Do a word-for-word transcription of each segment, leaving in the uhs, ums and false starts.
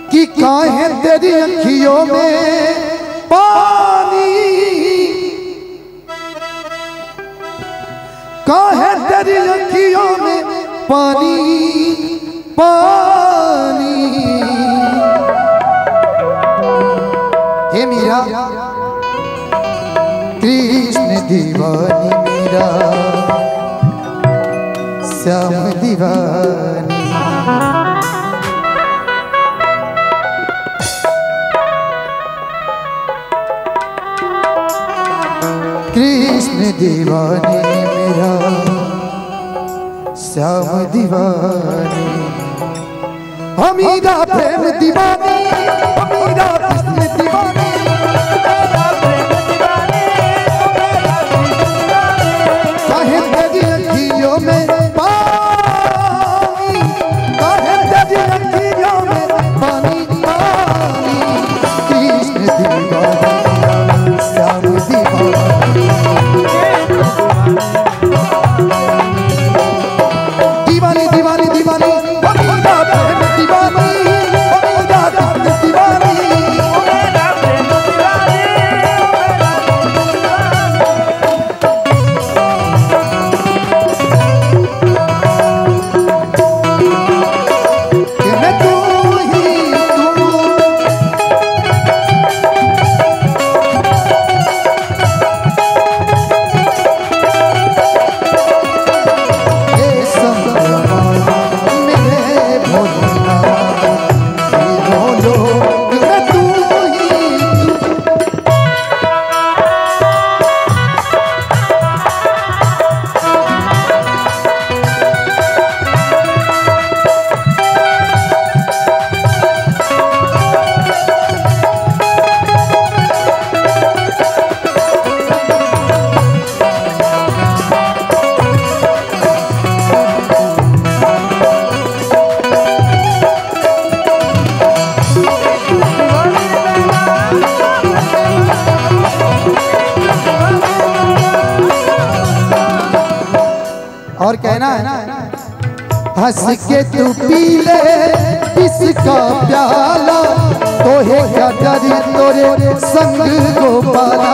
कि काहे तेरी अखियों में पानी, काहे तेरी अखियों में पानी पानी। हे मीरा कृष्ण दीवानी मीरा श्याम दीवानी। कृष्ण दीवानी मेरा श्याम दीवानी। अमीरा प्रेम दीवानी, अमीरा कृष्ण दीवानी। काहे तेरी अखियों में पानी, काहे तेरी अखियों में पानी पानी। कृष्ण दीवानी श्याम दीवानी। दीवानी दीवानी दीवानी अमीरा प्रेम दीवानी, अमीरा कृष्ण दीवानी। कि मैं तू ही तू, ये समा मेरे भोला ये बोलो कि मैं तू ही तू। और कहना है हंस के तू पी ले इसका प्याला, तो है क्या डरी तोरे संग गोपाला।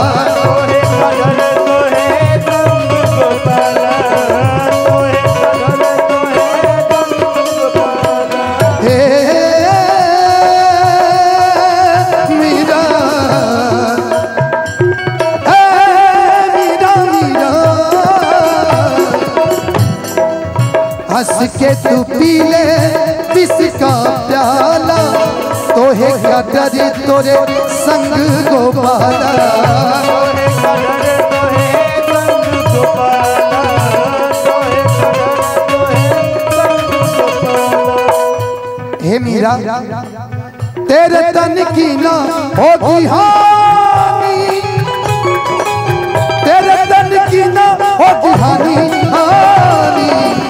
हे मीरा, हे मीरा मीरा, हंस के तू पी ले विष का प्याला, तो है क्या डरी तोरे संग गोपाला। हे मीरा तेरे तन की ना होगी हानि, तेरे तन की ना होगी हानि हानि।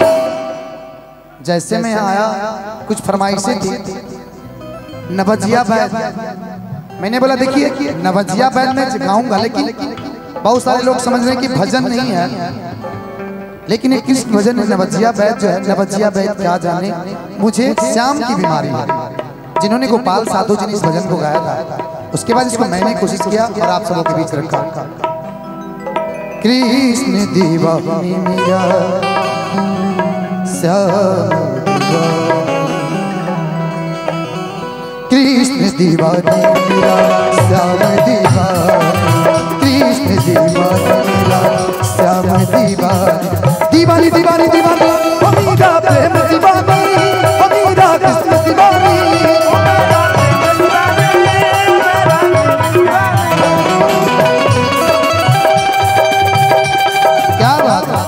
जैसे मैं आया कुछ फरमाइशें थी, नवजिया बैल। मैंने बोला देखिए नवजिया बैल मैं गाऊंगा, लेकिन बहुत सारे लोग समझ रहे हैं कि भजन नहीं है, लेकिन एक कृष्ण भजन है। नवजिया बैल जो है, नवजिया बैल क्या जाने मुझे श्याम की बीमारी है। जिन्होंने गोपाल साधु जी ने इस भजन को गाया था, उसके बाद इसको मैंने कोशिश किया और आप सबों के बीच रखा। कृष्ण दीवानी मेरा कृष्ण दीवानी मेरा श्याम दीवानी। कृष्ण दीवानी मेरा श्याम दीवानी। दीवानी दीवानी दीवानी अमीरा प्रेम दीवानी, अमीरा कृष्ण दीवानी। क्या बात है।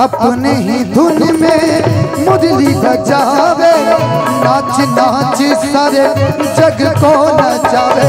अपने ही धुन में मुरली बजावे, नाच नाच सारे जग को नचावे।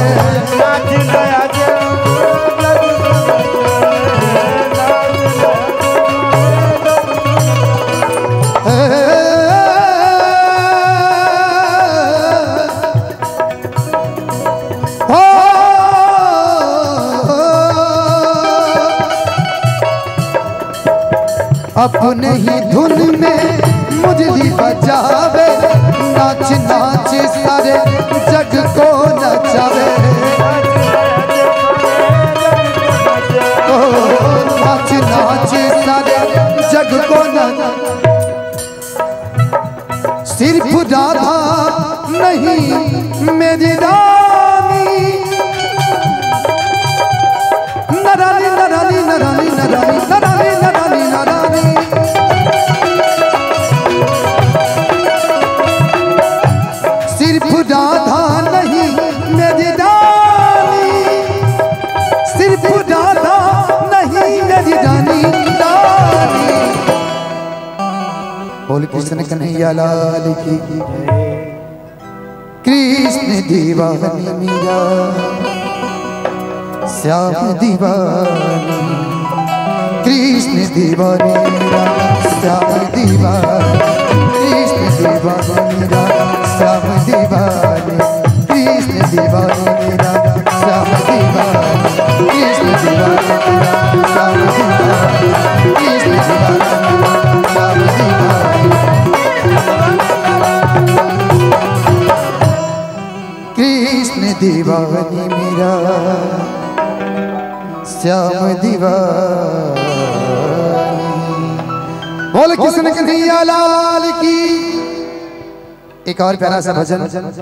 अपने ही धुन में मुरली बजावे, नाच नाच सारे जग को नचावे। ओ नाच नाच सारे जग को नचावे। सिर्फ राधा नहीं मेरी रानी, नरानी नरानी नरानी नरानी नरानी नरानी नरानी। सिर्फ राधा नहीं मेरी रानी, सिर्फ राधा नहीं मेरी रानी रानी। बोल कृष्ण कन्हैया लाल की। कृष्ण दीवानी मीरा, श्याम दीवानी, कृष्ण दीवानी मीरा, श्याम दीवानी, कृष्ण दीवानी मीरा, श्याम दीवानी, कृष्ण दीवानी मीरा, श्याम दीवानी, कृष्ण दीवानी मीरा, श्याम दीवानी, कृष्ण दीवानी मीरा, श्याम दीवानी, कृष्ण दीवानी मीरा, श्याम दीवानी। बोल कृष्ण कन्हैया लाल की। एक और प्यारा सा भजन।